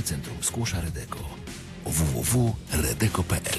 Centrum Skłosza Redeko. www.redeko.pl.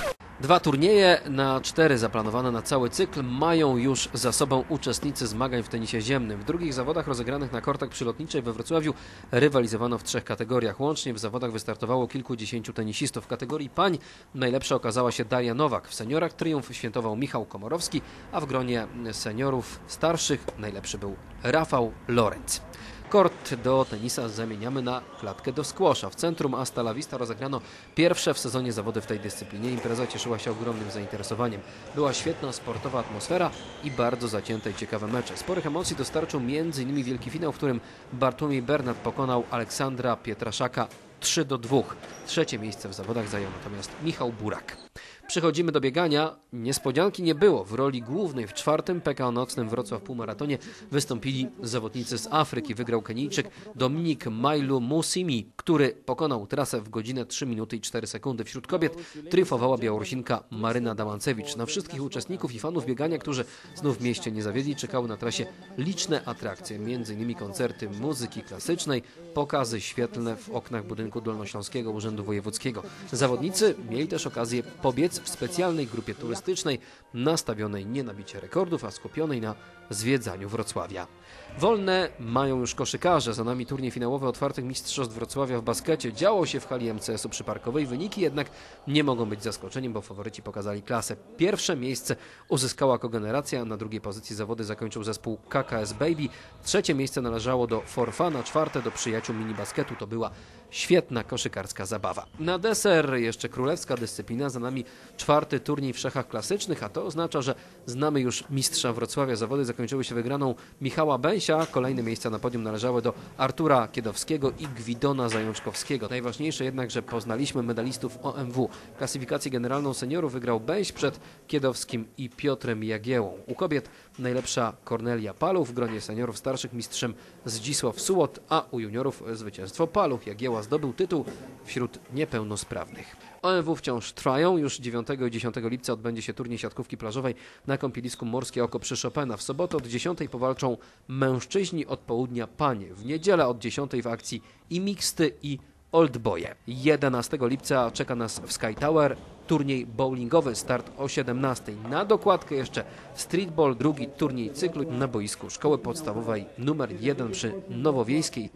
2 turnieje na 4 zaplanowane na cały cykl mają już za sobą uczestnicy zmagań w tenisie ziemnym. W drugich zawodach rozegranych na kortach przy Lotniczej we Wrocławiu rywalizowano w 3 kategoriach. Łącznie w zawodach wystartowało kilkudziesięciu tenisistów. W kategorii pań najlepsza okazała się Daria Nowak. W seniorach triumf świętował Michał Komorowski, a w gronie seniorów starszych najlepszy był Rafał Lorenz. Kort do tenisa zamieniamy na klatkę do squasha. W centrum Hasta La Vista rozegrano pierwsze w sezonie zawody w tej dyscyplinie. Impreza cieszyła się ogromnym zainteresowaniem. Była świetna sportowa atmosfera i bardzo zacięte i ciekawe mecze. Sporych emocji dostarczył m.in. wielki finał, w którym Bartłomiej Bernat pokonał Aleksandra Pietraszaka 3-2. Trzecie miejsce w zawodach zajął natomiast Michał Burak. Przechodzimy do biegania. Niespodzianki nie było. W roli głównej w 4. PKO Nocnym Wrocław Półmaratonie wystąpili zawodnicy z Afryki. Wygrał Kenijczyk Dominik Mailu Musimi, który pokonał trasę w godzinę 3 minuty i 4 sekundy. Wśród kobiet triumfowała Białorusinka Maryna Damancewicz. Na wszystkich uczestników i fanów biegania, którzy znów w mieście nie zawiedli, czekały na trasie liczne atrakcje, m.in. koncerty muzyki klasycznej, pokazy świetlne w oknach budynku Dolnośląskiego Urzędu Wojewódzkiego. Zawodnicy mieli też okazję pobiec w specjalnej grupie turystycznej, nastawionej nie na bicie rekordów, a skupionej na zwiedzaniu Wrocławia. Wolne mają już koszykarze. Za nami turniej finałowy otwartych mistrzostw Wrocławia w baskecie. Działo się w hali MCS-u przyparkowej. Wyniki jednak nie mogą być zaskoczeniem, bo faworyci pokazali klasę. Pierwsze miejsce uzyskała Kogeneracja, na drugiej pozycji zawody zakończył zespół KKS Baby. Trzecie miejsce należało do Forfana, czwarte do przyjaciół minibasketu. To była świetna koszykarska zabawa. Na deser jeszcze królewska dyscyplina. Za nami 4. turniej w szachach klasycznych, a to oznacza, że znamy już mistrza Wrocławia. Zawody zakończyły się wygraną Michała Bęsia. Kolejne miejsca na podium należały do Artura Kiedowskiego i Gwidona Zajączkowskiego. Najważniejsze jednak, że poznaliśmy medalistów OMW. Klasyfikację generalną seniorów wygrał Bęś przed Kiedowskim i Piotrem Jagiełą. U kobiet najlepsza Kornelia Paluch, w gronie seniorów starszych mistrzem Zdzisław Sułot, a u juniorów zwycięstwo Paluch. Jagieła zdobył tytuł wśród niepełnosprawnych. OMW wciąż trwają. Już 9 i 10 lipca odbędzie się turniej siatkówki plażowej na kąpielisku Morskie Oko przy Chopina. W sobotę od 10 powalczą mężczyźni, od południa panie. W niedzielę od 10 w akcji i miksty, i oldboye. 11 lipca czeka nas w Sky Tower turniej bowlingowy, start o 17. Na dokładkę jeszcze streetball, drugi turniej cyklu na boisku Szkoły Podstawowej nr 1 przy Nowowiejskiej.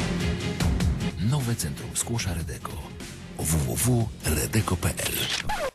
Nowe Centrum Skłosza Redeko. www.redeko.pl.